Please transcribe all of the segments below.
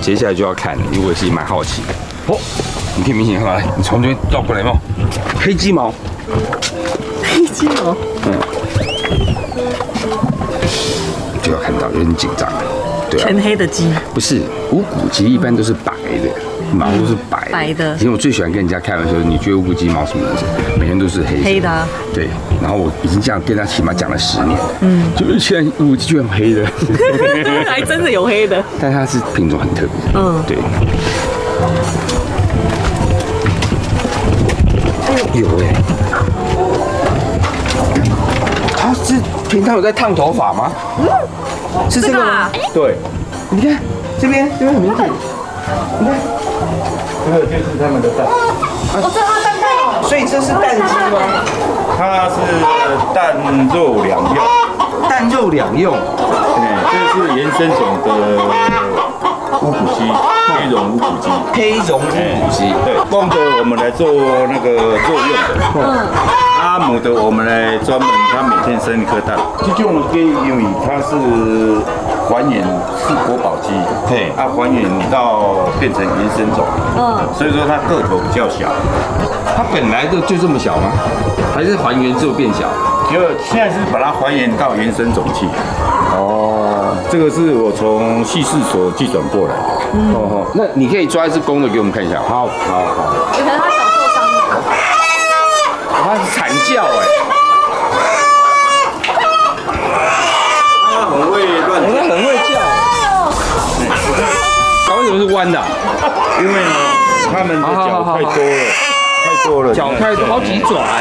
接下来就要看了，因为我也是蛮好奇的。哦，你可以明显看到，来，你从这边绕过来有没有？黑鸡毛， 黑鸡毛， 就要看到，有点紧张。对啊， 全黑的鸡， 不是无骨鸡，一般都是白的。毛都是白的， 因为我最喜欢跟人家开玩笑，你觉得乌骨鸡毛什么颜色？每天都是黑的。对，然后我已经这样跟他起码讲了10年，就是现在乌骨鸡居然黑的， 还真的有黑的， 但它是品种很特别，对。有哎，他是平常有在烫头发吗？是这个吗？对，你看这边很明显，你看。 这个就是他们的蛋。 我知道它蛋蛋， 所以这是蛋鸡吗？ 它是蛋肉两用。 蛋肉两用。 这是原生种的乌骨鸡，黑绒乌骨鸡。 黑绒乌骨鸡。 对，公的我们来做那个肉用的。阿母的我们来专门，它每天生1颗蛋。这种鸡因为它是还原是国宝鸡，对，它还原到变成原生种，所以说它个头比较小。 它本来就这么小吗？还是还原之后变小？ 就现在是把它还原到原生种去。哦，这个是我从畜试所寄转过来的。 那你可以抓一只公的给我们看一下。好。 可能它小受伤了。 它是惨叫哎。 它很会乱叫。 它很会叫。它为什么是弯的？ 因为呢，它们的脚太多了， 脚太多，好几爪哎。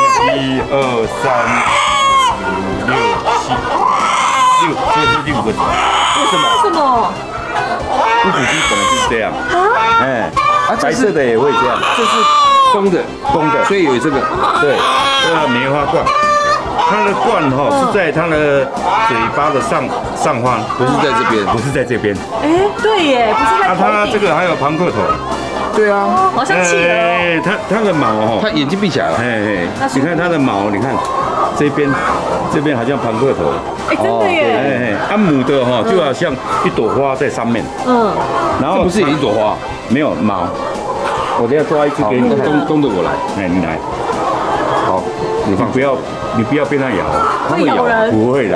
1、2、3、5、6、7，这是6个爪。 为什么？ 乌骨鸡本来就是这样。白色的也会这样。 这是公的，所以有这个。 对，这个梅花冠。它的冠是在它的嘴巴的上方， 不是在这边， 不是在这边。 哎，对耶，不是在头顶。 它这个还有庞克头。 对啊， 好像企鹅。 它的毛它眼睛闭起来了。 你看它的毛，你看这边好像庞克头。 哎，真的耶。 它母的就好像一朵花在上面。然后这不是一朵花， 没有毛。我等下抓一只给你。 公的我来。 你来。好，你不要被它咬。 它会咬人？ 不会啦。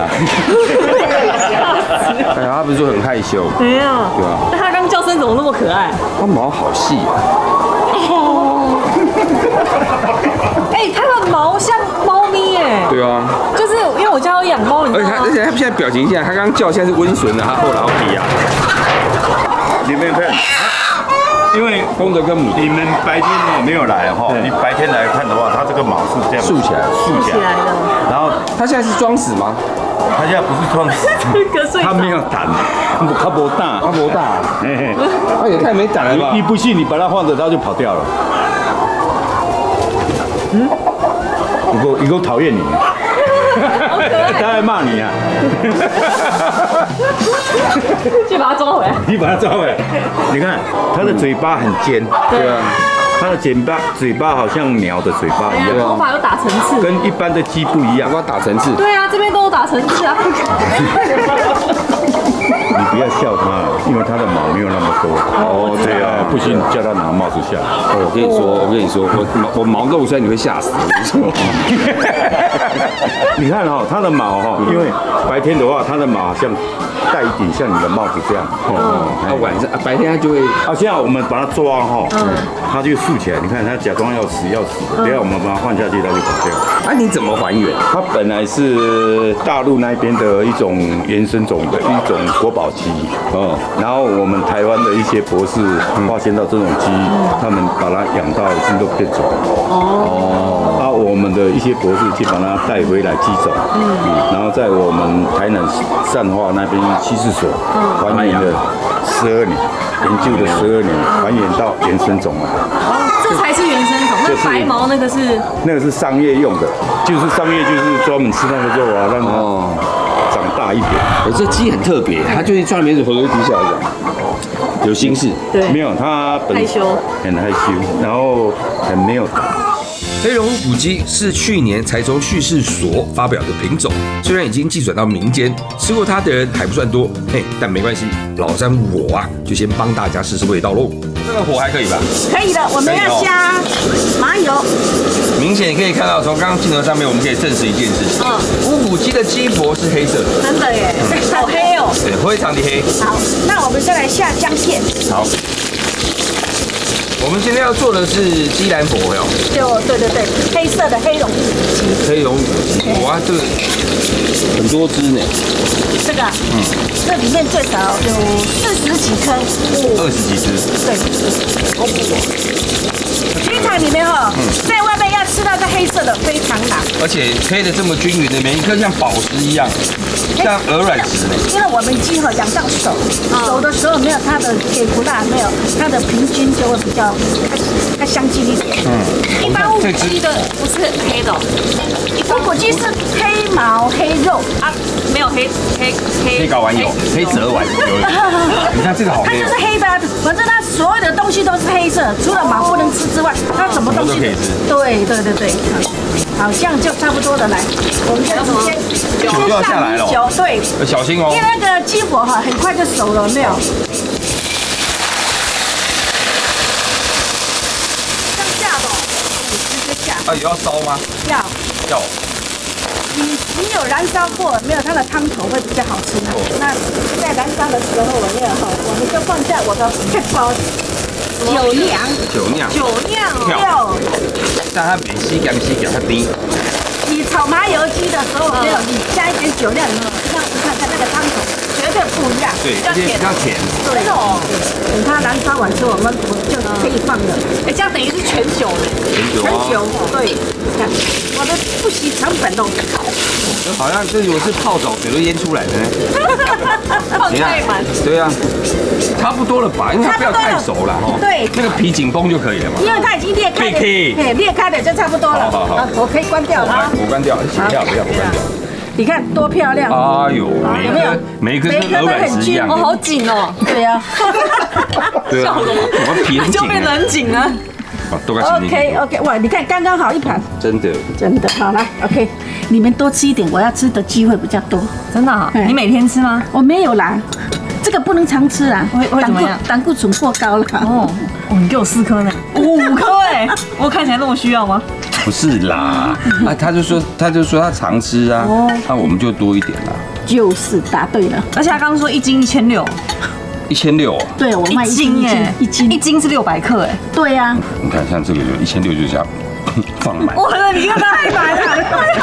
哎呀，他不是说很害羞？ 没有。 对啊。 但它刚叫声怎么那么可爱？ 它毛好细啊。 哎，它的毛像猫咪耶。 对啊。 就是因为我家有养猫，你知道吗？ 而且它现在表情它刚刚叫现在是温顺的，它后脑皮啊。 你们看。因为公的跟母的， 你们白天没有来你白天来看的话，它这个毛是这样竖起来的。 然后它现在是装死吗？ 它现在不是装死，它没有胆，它不大， 它也太没胆了吧！ 你不信，你把它放着，它就跑掉了。一个讨厌你，它还骂你啊！ 去把它抓回来。 你把它抓回来。你看它的嘴巴很尖， 对啊， 它的嘴巴好像鸟的嘴巴一样， 头发有打层次， 跟一般的鸡不一样。 要打层次。 对啊，这边都有打层次啊。 你不要笑它，因为它的毛没有那么多。对啊，不信叫它拿帽子下来。 我跟你说，我毛露出来你会吓死。 你看它的毛因为白天的话，它的毛好像戴一顶像你的帽子这样。 晚上白天它就会。 现在我们把它抓它就竖起来。你看它假装要死的，等下我们把它换下去，它就跑掉。 你怎么还原？ 它本来是大陆那边的一种原生种的一种国宝鸡。然后我们台湾的一些博士发现到这种鸡，他们把它养到已经都变种。我们的一些博士去把它带回来鸡种，然后在我们台南善化那边畜试所还原了12年，研究了12年，还原到原生种了。 这才是原生种，那白毛那个是商业用的，就是商业就是专门吃那个肉啊，让它长大一点。 这鸡很特别，它就是专门是回头低下来的，有心事。 对， 没有它害羞， 很害羞，然后很没有胆。 黑龙乌骨鸡是去年才从畜试所发表的品种，虽然已经寄转到民间，吃过它的人还不算多，但没关系，老詹我就先帮大家试试味道喽。这个火还可以吧？ 可以的，我们要加麻油。 明显可以看到，从刚刚镜头上面，我们可以证实一件事情：乌骨鸡的鸡脖是黑色的， 真的耶，好黑哦。 对，非常的黑。 好，那我们再来下姜片。 好。我们今天要做的是鸡兰脖哟， 对，黑色的黑龙鸡。 黑龙鸡，哇，这个很多只呢。 这个，这里面最少有40几颗 ，20几只。 对，好补哦。鸡肠里面在外面要吃到这黑色的非常难， 而且黑的这么均匀的，每一颗像宝石一样，像鹅卵石呢。 因为我们鸡养到熟，熟的时候没有它的给不辣，没有它的平均就会比较相近一点。一般乌骨鸡的不是黑的，乌骨鸡是黑毛黑肉啊，没有黑睾丸有，黑折丸有。你看这个好黑， 它就是黑的，反正它所有的东西都是黑色，除了毛不能吃之外，它什么东西都可以吃。 对，好，这样就差不多了。来，我们就直接酒要下来了， 对， 小心哦， 因为那个鸡火很快就熟了，没有？这样下的，直接下。 有要烧吗？要。 你有燃烧过，没有它的汤头会比较好吃。那在燃烧的时候，我们就放下我的配包酒酿， 让它别吸干它冰。 你炒麻油鸡的时候，没有你加一点酒酿，这样子看看那个汤头绝对不一样， 对，比较甜。 对哦，等它燃烧完之后，我们就可以放了。这样等于是全酒的，全酒，对，看我的不惜成本哦。 好像这我是泡澡水都腌出来的呢。 泡太满。 对啊，差不多了吧？因为它不要太熟了哈。 对， 那个皮紧绷就可以了嘛。 因为它已经裂开了，裂开的就差不多了。好，我可以关掉了。 我关掉，不要关掉。 你看多漂亮！ 哎呦，每一颗跟鹅卵石一样， 好紧哦。对呀。 对啊，我们皮很紧， 就变得很紧了。OK， 哇，你看刚刚好一盘， 真的， 好来 OK， 你们多吃一点，我要吃的机会比较多， 真的。你每天吃吗？ 我没有啦，这个不能常吃啦， 会怎么样？ 胆固醇过高了。 哦，你给我4颗呢，5颗哎，我看起来那么需要吗？ 不是啦，他就说他常吃啊，那我们就多一点啦。 就是答对了， 而且他刚刚说1斤1600。 1600哦， 对，我卖 1斤哎，1斤是600克哎， 对呀。 你看像这个有1600就这样放满， 我的你看太满了，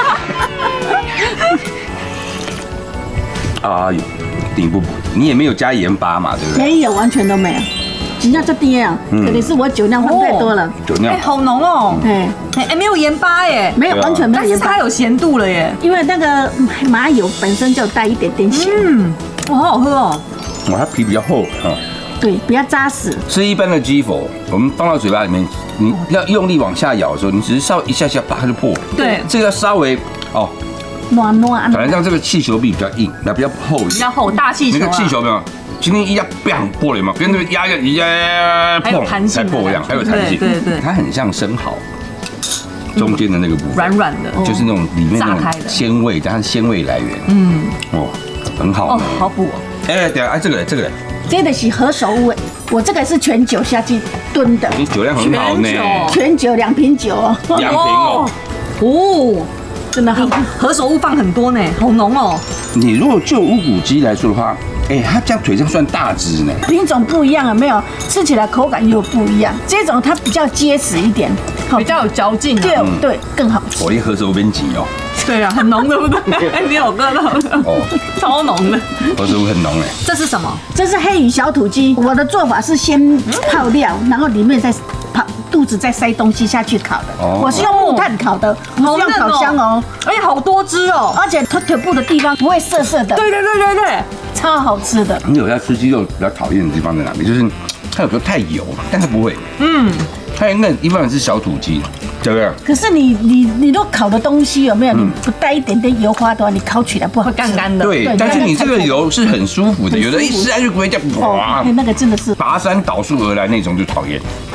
哎呦，顶不补，你也没有加盐巴嘛，对不对？ 没有，完全都没有，只要这低啊，可能是我酒量放太多了， 酒量好浓哦，没有盐巴耶， 没有，完全没有盐巴， 它有咸度了耶， 因为那个麻油本身就带一点点咸， 哇，好好喝哦。 哇，它皮比较厚对，比较扎实。 吃一般的鸡佛，我们放到嘴巴里面，你要用力往下咬的时候，你只是稍微一下下，它就破了。 对， 这个要稍微暖， 反正像这个气球壁比较硬，那比较厚一点， 比较厚，大气球。 那个气球没有？今天一压，bang破了嘛，跟那个压碰才破一样，还有弹性。 对， 它很像生蚝。中间的那个部分软软的， 就是那种里面那种鲜味，加上鲜味来源，很好， 好补哦。 等下，这个嘞， 这个是何首乌，我这个是全酒下去炖的， 你酒量很好呢， 全酒2瓶酒哦 ，2瓶哦， 真的好， 何首乌放很多呢，好浓哦。 你如果就乌骨鸡来说的话，它这样腿上算大只呢， 品种不一样有没有？吃起来口感又不一样，这种它比较结实一点， 比较有嚼劲， 对，更好吃。 我一何首乌边挤哦。 对啊，很浓，对不对？你有喝到超浓的， 何首乌很浓哎。 这是什么？ 这是黑羽小土鸡。我的做法是先泡料，然后里面再肚子再塞东西下去烤的。我是用木炭烤的，不是用烤箱哦。 而且好多汁哦， 而且它腿部的地方不会涩涩的。 对， 超好吃的。 你有在吃鸡肉比较讨厌的地方在哪里？就是它有时候太油，但它不会。它那一般是小土鸡。对不对？ 可是你都烤的东西有没有？你不带一点点油花的话，你烤起来不好， 干干的。 对，但是你这个油是很舒服的，有的一吃下去不会这样哇， 那个真的是拔山倒树而来那种就讨厌。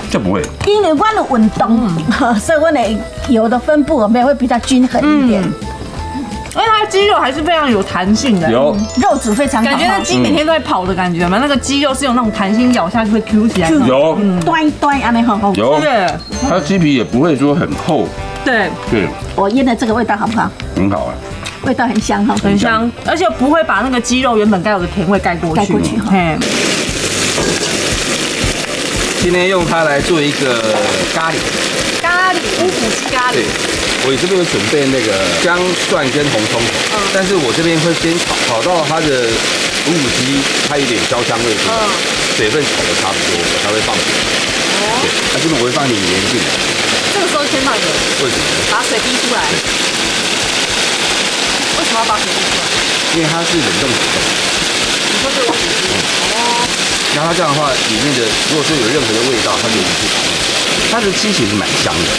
这不会。 因为我的运动，所以我的油的分布有没有会比较均衡一点。 而且它的肌肉还是非常有弹性的， 有肉质非常好， 感觉那鸡每天都在跑的感觉嘛，那个肌肉是有那种弹性，咬下去会 Q 起来。 有端一端，安尼很好。 有， 对它的鸡皮也不会说很厚， 对， 对， 我腌的这个味道好不好？ 很好啊。 味道很香哈， 很香，而且不会把那个鸡肉原本该有的甜味盖过去。 盖过去嘿， 今天用它来做一个咖喱， 咖喱乌骨鸡咖对喱，， 我这边有准备那个姜蒜跟红葱头，但是我这边会先炒到它的五谷鸡，它有点焦香味出来，水分炒的差不多，我才会放水。对，那这边我会放一点盐进来， 这个时候先放盐， 为什么呢？ 把水逼出来。为什么要把水逼出来？ 因为它是冷冻处理， 你说这个乌骨鸡， 然后它这样的话，里面的如果说有任何的味道，它就不去把它弄掉。它的鸡其实蛮香的，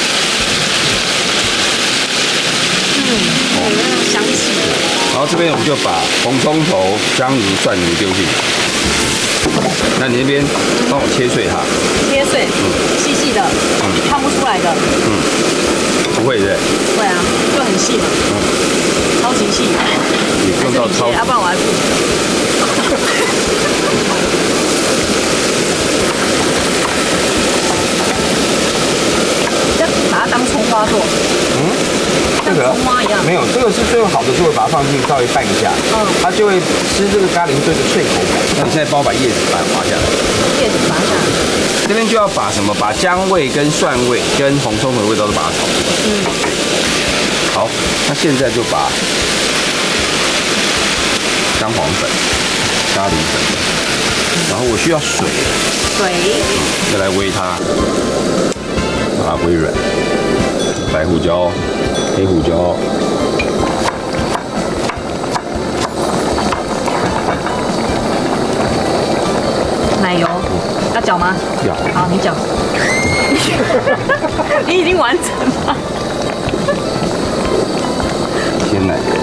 有那种香气。 然后这边我们就把红葱头、香油、蒜泥丢进来。那你那边帮我切碎它， 切碎，细细的，看不出来的。 不会的， 对啊，就很细嘛，超级细。 也不用到超。 要不然我来负责。就把它当葱花做， 这个像葱花一样。 没有，这个是最后好的时候把它放进去稍微拌一下，它就会吃这个咖喱会有一个脆口感。那你现在帮我把叶子把它划下来， 叶子拔下来。 这边就要把什么？把姜味跟蒜味跟红葱头的味道都把它炒出来。好，那现在就把姜黄粉、咖喱粉，然后我需要水， 水， 再来煨它，把它煨软。白胡椒、黑胡椒。 奶油要搅吗？ 要好，你搅。你已经完成了。 鲜奶油。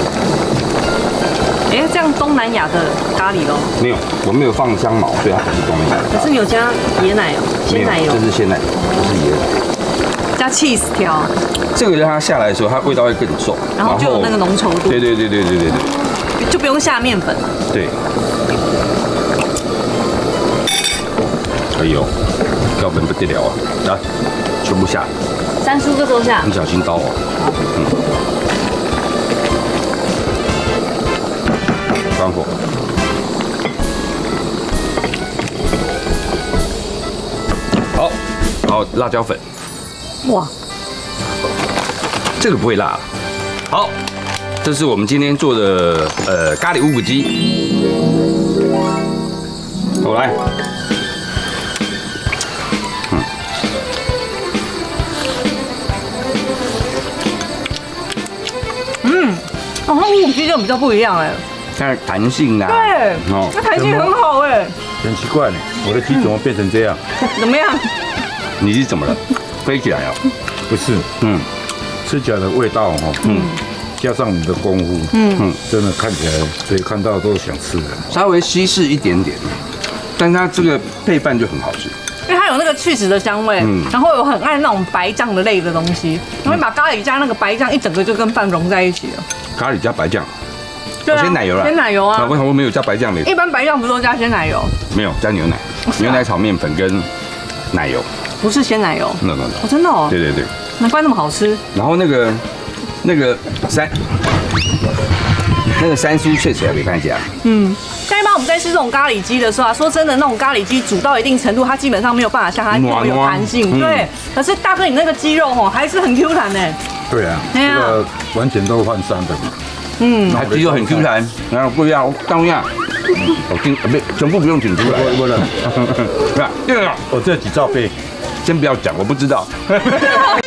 哎，这样东南亚的咖喱咯。 没有，我没有放香茅，所以它不是东南亚。 可是你有加椰奶油、鲜奶油这，是鲜奶油，不是椰奶。 加 cheese 条， 这个让它下来的时候，它味道会更重， 然后就有那个浓稠度。 对， 就不用下面粉了。 对。可以哦，标本不得了啊！来，全部下， 三叔这时候下你，小心刀哦。关火。好，然后辣椒粉， 哇， 这个不会辣。好，这是我们今天做的咖喱乌骨鸡。我来， 哦，那乌骨鸡就比较不一样哎。 看弹性啊。 对， 哦， 那弹性很好哎。 很奇怪呢，我的鸡怎么变成这样？ 怎么样？ 你是怎么了？飞起来哦。 不是，吃起来的味道哦，加上你的功夫，真的看起来，所以看到都想吃的。 稍微稀释一点点，但它这个配饭就很好吃。 因为它有那个去脂的香味，然后有很爱那种白酱的类的东西，然后把咖喱加那个白酱一整个就跟饭融在一起了。 咖喱加白酱， 对啊， 鲜奶油啦， 鲜奶油啊。 为什么没有加白酱嘞？ 一般白酱不是都加鲜奶油？ 没有加牛奶，牛奶炒面粉跟奶油。 不是鲜奶油。 no， 哦，真的哦。 对， 难怪那么好吃。 然后那个三叔确实也没看起来。 像一般我们在吃这种咖喱鸡的时候啊，说真的，那种咖喱鸡煮到一定程度，它基本上没有办法像它那么有弹性。对，可是大哥你那个鸡肉哦，还是很 Q 弹呢。 对啊， 对啊这个完全都换酸的嘛。 它鸡肉很 Q 弹，然后不一样，当一样。我紧不全部不用紧出来， 不能， 对吧？对了， 我这几罩杯。 先不要讲，我不知道。